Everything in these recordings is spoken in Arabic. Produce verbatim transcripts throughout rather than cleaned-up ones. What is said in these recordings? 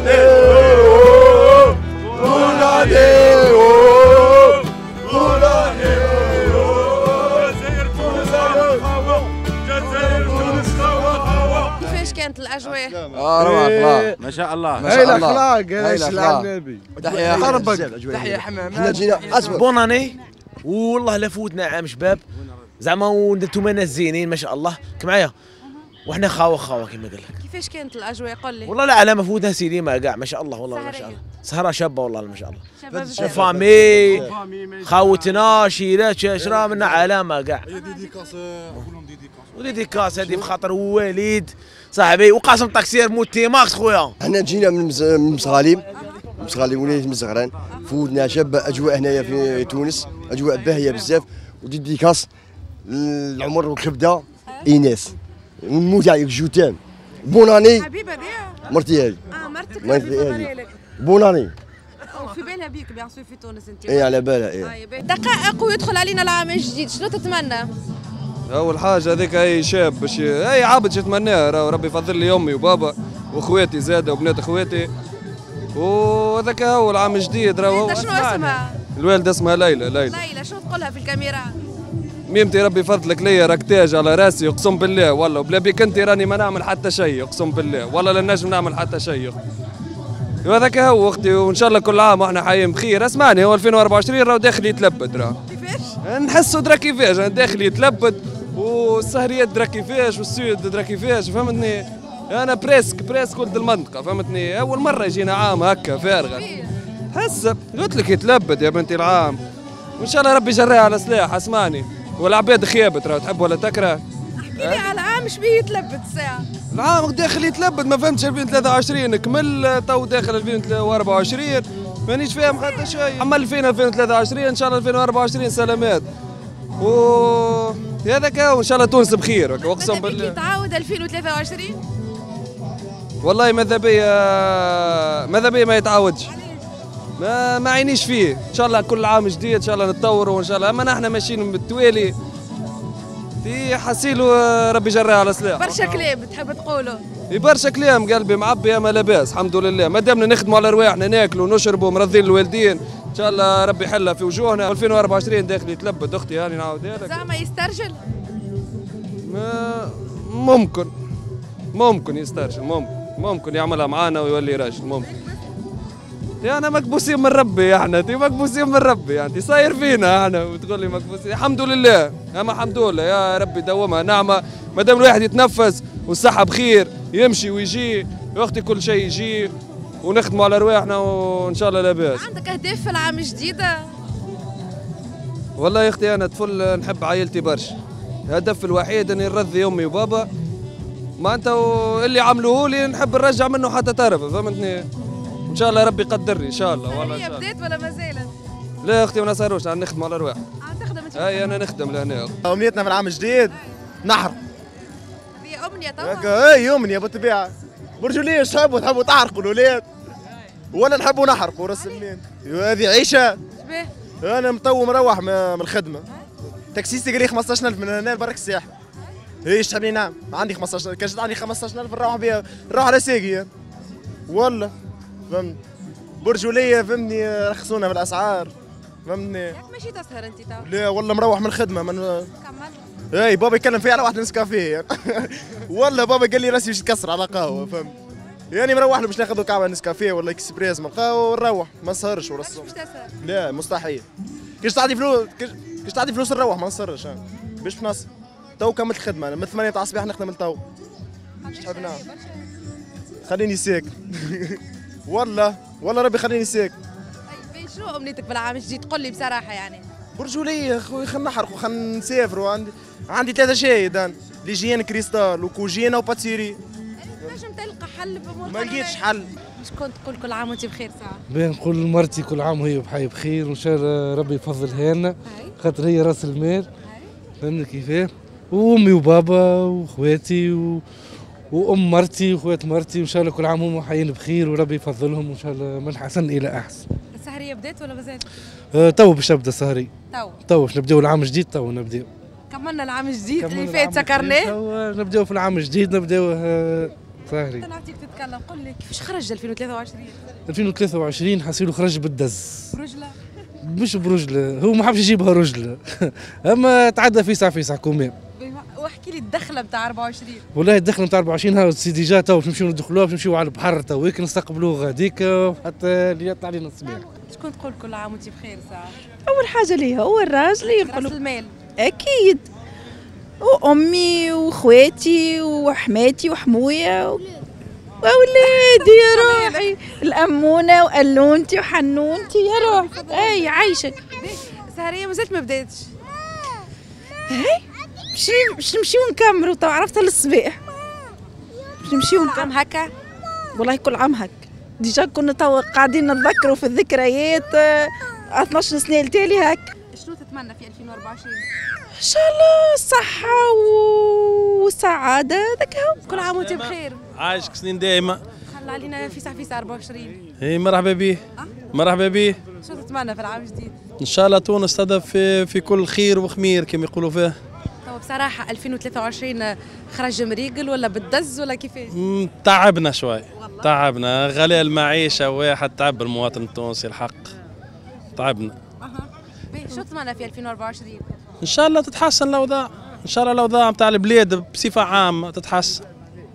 كيفاش كانت الاجواء؟ اه روعه اخلاق ما شاء الله ما شاء الله. هاي الاخلاق هاي الاخلاق. تحيه حربك تحيه حمام. احنا جينا اسود بوناني والله لا فوتنا عام شباب زعما وانتم ناس زينين ما شاء الله معايا واحنا خاوه خاوه كما قال لك. كيفاش كانت الاجواء قول لي؟ والله لا على ما فوتنا سيدي ما كاع ما شاء الله والله ما شاء الله سهره شابه والله ما شاء الله. شباب فامي خاوتنا شيرات شرا منا علامه كاع. ديديكاس كلهم ديديكاس وديديكاس هذه بخاطر وليد صاحبي وقاسم طاكسير موتي ماكس خويا. احنا جينا من مصغاليم مصغاليم وليت من زغران فوتنا شابه اجواء هنايا في تونس اجواء باهيه بزاف وديديكاس العمر والكبده ايناس ونموت عليك جوتان بوناني حبيبه بيها مرتي هذه اه مرتك مرتي بوناني في بالها بيك بيان سور في تونس انت. اي على بالها اي. دقائق ويدخل علينا العام الجديد شنو تتمنى؟ اول حاجه هذيك اي شاب باش اي عابد شو يتمناها راهو ربي يفضل لي امي وبابا واخواتي زاده وبنات اخواتي وهذاك هو العام الجديد راهو. شنو اسمها؟ الوالده اسمها ليلى. ليلى ليلى شنو تقولها في الكاميرا؟ ميمتي ربي يفضلك ليا راك تاج على راسي اقسم بالله والله بلا بيك انت راني ما نعمل حتى شيء اقسم بالله والله لا نجم نعمل حتى شيء. وهذاك هو اختي وان شاء الله كل عام واحنا حيين بخير. اسمعني هو ألفين وأربعة وعشرين راهو داخل يتلبد راهو. كيفاش؟ نحسوا درا كيفاش داخل يتلبد والسهريات درا كيفاش والسود درا كيفاش فهمتني. انا بريسك بريسك ولد المنطقه فهمتني. اول مره يجينا عام هكا فارغه حسب قلت لك يتلبد يا بنتي العام وان شاء الله ربي يجريها على سلاح. اسمعني والعباد خيابت راه تحب ولا تكره. احكي لي على عام شبيه يتلبد الساعه؟ العام داخل يتلبد ما فهمتش ألفين وثلاثة وعشرين كمل تو داخل ألفين وأربعة وعشرين مانيش فاهم حتى شيء. عمل فينا ألفين وثلاثة وعشرين ان شاء الله ألفين وأربعة وعشرين سلامات و هذاك هو ان شاء الله تونس بخير اقسم بالله. تعاود ألفين وثلاثة وعشرين والله ماذا بيا ماذا بيا ما يتعاودش ما ما عينيش فيه. ان شاء الله كل عام جديد ان شاء الله نتطوروا وان شاء الله. اما نحن ماشيين بالتوالي في حسيلو ربي جريها على سلاح. برشا كلام تحب تقولوا؟ برشا كلام قلبي معبي اما لاباس الحمد لله ما دامنا نخدموا على رواحنا ناكلوا ونشربوا مرضين الوالدين ان شاء الله ربي يحلها في وجوهنا. ألفين وأربعة وعشرين داخل يتلبد اختي هاني نعاودها لك. زعما يسترجل؟ ما ممكن ممكن يسترجل ممكن ممكن يعملها معانا ويولي راجل ممكن. انا مكبوسين من ربي احنا تي مكبوسين من ربي يعني صاير فينا احنا وتقول لي مكبوسين. الحمد لله اما الحمد لله يا ربي دومها نعمه ما دام الواحد يتنفس والصحه بخير يمشي ويجي يا اختي كل شيء يجي ونخدموا على رواحنا وان شاء الله لاباس. عندك اهداف في العام الجديد؟ والله يا اختي انا طفل نحب عائلتي برشا. الهدف الوحيد اني نرضي امي وبابا ما انت اللي عملوه لي نحب نرجع منه حتى طرف فهمتني. ان شاء الله ربي يقدرني ان شاء الله والله. هي بدات ولا مازالت؟ لا يا اختي ما نسهروش انا نخدم على رواحي. اه تخدم انت؟ اي انا نخدم لهنا. امنيتنا في العام الجديد نحر. هي امنيه توا؟ اي امنيه بالطبيعه. برجوليه تحبوا تحبوا تعرقوا الاولاد ولا نحبوا نحرقوا راس المال. هذه عيشه. شبيه؟ انا مطو مروح من الخدمه. تاكسيستي قال لي خمسطاش ألف من هنا لبرك الساحل. ايش تحبني نعم عندي خمسطاش ألف كان جات عندي خمسطاش ألف نروح بها نروح على ساقي والله فهمت. برجوليه فهمني رخصونا بالاسعار فهمتني. ياك ماشي تسهر انت تو؟ لا والله مروح من الخدمه من كمل. اي بابا يتكلم فيا على واحد نسكافيه والله بابا قال لي راسي باش تكسر على قهوه فهمت. يعني مروح له باش ناخذ كعبه نسكافيه ولا اكسبريس من القهوه ونروح ما نسهرش ولا الصبح. باش تسهر؟ لا مستحيل. كيش تعطي فلوس كيش تعطي فلوس نروح ما نسهرش باش نص. تو كملت الخدمه انا من ثمانية تاع الصباح نخدم لتو. باش تحب نعم خليني ساكت والله والله ربي خليني ساكت. طيب شنو امنيتك بالعام الجديد قول لي بصراحه يعني؟ برجوليه خويا خلينا نحرقوا خلينا نسافروا. عندي عندي ثلاثه شاهد انا ليجيان كريستال وكوجينا وباتسيري. تنجم تلقى حل بامور ما لقيتش حل. باش كنت تقول كل عام وانت بخير ساعه؟ بين نقول لمرتي كل عام وهي بحي بخير وان شاء الله ربي يفضلها لنا خاطر هي راس المال فهمت كيفاه. وامي وبابا واخواتي و... وام مرتي واخوات مرتي وان شاء الله كل عام هم حيين بخير وربي يفضلهم وان شاء الله من حسن الى احسن. السهريه بدات ولا مازال؟ أه تو باش نبدا السهري. تو تو باش نبداو العام الجديد تو نبداو. كملنا العام الجديد اللي فات سكرناه. نبداو في العام الجديد نبداو سهري. نعطيك تتكلم، قل لي كيفاش خرج ألفين وثلاثة وعشرين؟ ألفين وثلاثة وعشرين حسيلو خرج بالدز. برجله؟ مش برجله، هو ما حبش يجيبها رجله اما تعدى فيسع فيسع كومين. واحكي لي الدخله نتاع أربعة وعشرين. والله الدخله نتاع أربعة وعشرين ها سيدي جا تو باش نمشيو ندخلوها، باش نمشيو على البحر تويك نستقبلوه غاديك حتى اللي يطلع علينا الصباح. شكون تقول كل عام وانت بخير ساعه؟ اول حاجه ليه هو الراجل يقول راس المال. اكيد، وامي واخواتي وحماتي وحمويا و... واولادي يا روحي، الامونه والونتي وحنونتي يا روحي. اي عايشك. سهريه مازالت ما بداتش. هاي باش باش نمشيو نكملوا، تو عرفتها للصباح باش نمشيو عام هكا. والله كل عام هكا. ديجا كنا تو قاعدين نتذكروا في الذكريات اثناش سنه التالي هكا. شنو تتمنى في ألفين وأربعة وعشرين؟ ان شاء الله الصحه والسعاده هذاك هو. كل عام وانت بخير. عايشك سنين دائمه. خلى علينا فيسع فيسع أربعة وعشرين. اي مرحبا بيه. مرحبا بيه. شنو تتمنى في العام الجديد؟ ان شاء الله تونس تهدف في في كل خير وخمير كما يقولوا فيه. تو بصراحه ألفين وثلاثة وعشرين خرج مريقل ولا بالدز ولا كيفاش؟ تعبنا شوي. تعبنا، غلاء المعيشه واحد تعب المواطن التونسي الحق. تعبنا. اها. شو تتمنى في ألفين وأربعة وعشرين؟ ان شاء الله تتحسن الاوضاع، ان شاء الله الاوضاع نتاع البلاد بصفه عامه تتحسن.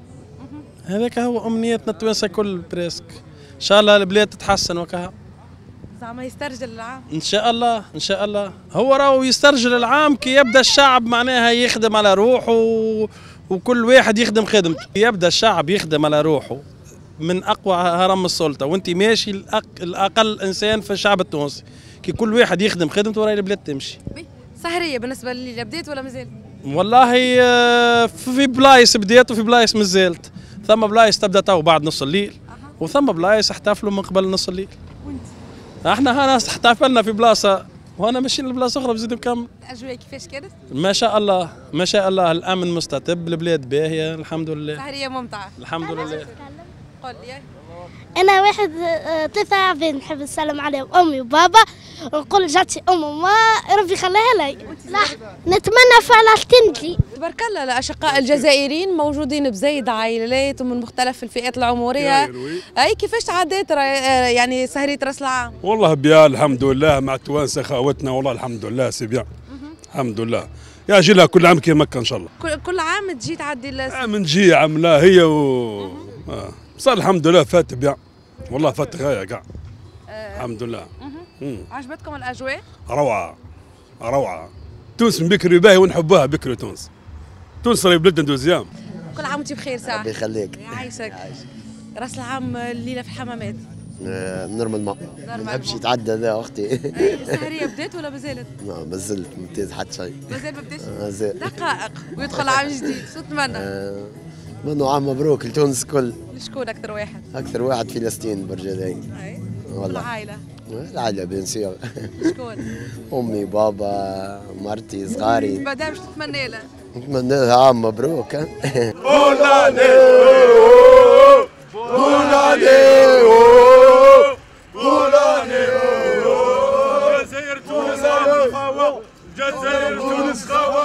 هذاك هو امنيتنا التوانسه كل بريسك. ان شاء الله البلاد تتحسن وكها. زعما يسترجل العام؟ ان شاء الله ان شاء الله. هو راهو يسترجل العام كي يبدا الشعب معناها يخدم على روحه و... وكل واحد يخدم خدمته. يبدا الشعب يخدم على روحه من اقوى هرم السلطه، وانت ماشي الأق... الاقل انسان في الشعب التونسي. كي كل واحد يخدم خدمته وراي البلاد تمشي. سهريه بالنسبه لي بديت ولا مازال؟ والله في بلايص بديت وفي بلايص مازالت. ثم بلايص تبدا تو بعد نص الليل، وثم بلايص احتفلوا من قبل نص الليل. وانت؟ احنا هنا احتفلنا في بلاصه وانا ماشيين لبلاصه اخرى بزيد نكمل. الاجواء كيفاش كانت؟ ما شاء الله ما شاء الله، الامن مستتب، البلاد باهيه الحمد لله. سهريه ممتعه الحمد لله. قول لي. أنا واحد ثلاثة عباد نحب نسلم عليهم، أمي وبابا، ونقول جاتي أم وما ربي يخليها لي. نتمنى فعلا تنجي. تبارك الله الأشقاء الجزائريين موجودين بزايد عائلات ومن مختلف الفئات العمرية. أي كيفاش تعديت يعني سهرية راس العام؟ والله بيا الحمد لله مع التوانسة خاوتنا، والله الحمد لله سي بيان. الحمد لله. يا جي لها كل عام كي مكة إن شاء الله. كل, كل عام تجي تعدي عام نجي عام لا هي و آه. صار الحمد لله فات بيان، والله فات غاية كاع. أه الحمد لله. عجبتكم الأجواء؟ روعة روعة. تونس من بكري باهي ونحبوها بكري تونس. تونس راهي بلدنا دوزيام. كل عام وانت بخير ساعة. ربي يخليك. يعيشك. راس العام الليلة في الحمامات. نورمالمون. ما نحبش يتعدى ذا اختي. السهرية بدات ولا مازالت؟ لا مازلت ما بدات حتى شيء. مازال ما بداتش؟ مازال. دقائق ويدخل عام جديد، شو تتمنى؟ نتمنى عام مبروك لتونس الكل. لشكون أكثر واحد؟ أكثر واحد فلسطين برجلي. أي. والله. العائلة. العائلة بيان سيغ. شكون؟ أمي بابا مرتي صغاري. مادام شو تتمنى له؟ نتمنى لها عام مبروك. بولاني بولاني بولاني جزائر تونس خاوة جزائر تونس خاوة